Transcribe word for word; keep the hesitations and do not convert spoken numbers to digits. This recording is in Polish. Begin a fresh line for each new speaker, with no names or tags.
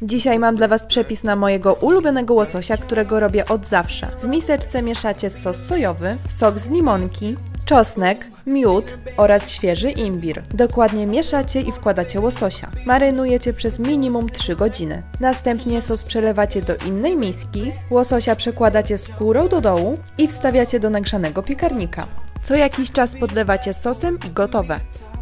Dzisiaj mam dla Was przepis na mojego ulubionego łososia, którego robię od zawsze. W miseczce mieszacie sos sojowy, sok z limonki, czosnek, miód oraz świeży imbir. Dokładnie mieszacie i wkładacie łososia. Marynujecie przez minimum trzy godziny. Następnie sos przelewacie do innej miski, łososia przekładacie skórą do dołu i wstawiacie do nagrzanego piekarnika. Co jakiś czas podlewacie sosem i gotowe.